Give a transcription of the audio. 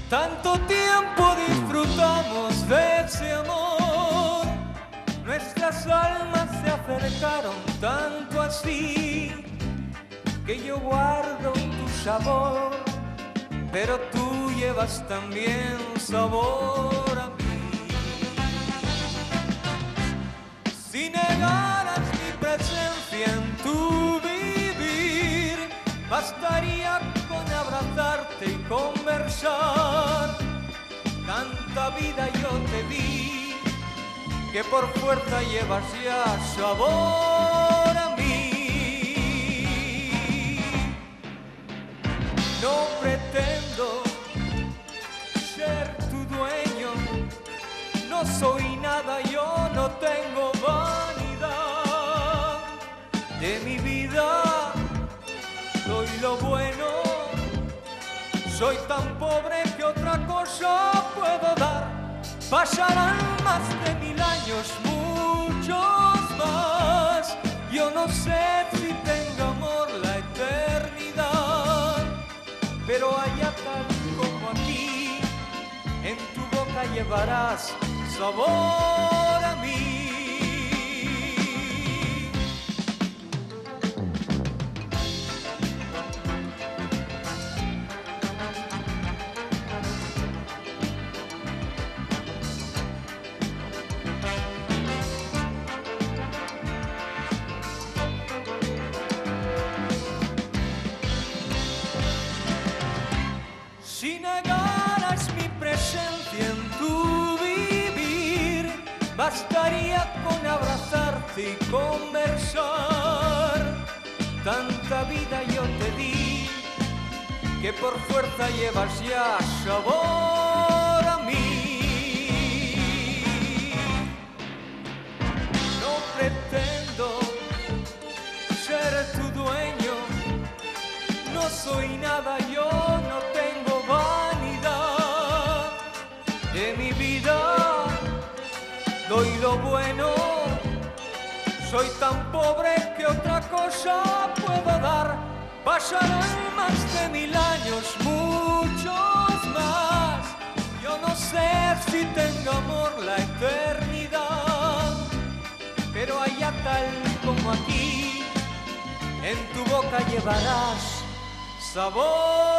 Tanto tiempo disfrutamos de ese amor, nuestras almas se acercaron tanto así, que yo guardo tu sabor, pero tú llevas también sabor a mí. Si negaras mi presencia en tu vivir, bastaría con abrazarte y conversar. Tanta vida yo te di, que por fuerza llevas ya sabor a mí. No pretendo ser tu dueño, no soy nada, yo no tengo vanidad. De mi vida doy lo bueno, soy tan pobre que otra cosa puedo dar. Pasarán más de 1000 años, muchos más. Yo no sé si tenga amor la eternidad, pero allá tal como aquí, en tu boca llevarás sabor a mí. Si negaras mi presencia en tu vivir, bastaría con abrazarte y conversar. Tanta vida yo te di, que por fuerza llevas ya sabor a mí. No pretendo ser tu dueño, no soy nada, yo no tengo vanidad. De mi vida doy lo bueno, soy tan pobre que otra cosa puedo dar. Pasarán más de 1000 años, muchos más. Yo no sé si tenga amor la eternidad, pero allá tal como aquí, en tu boca llevarás sabor.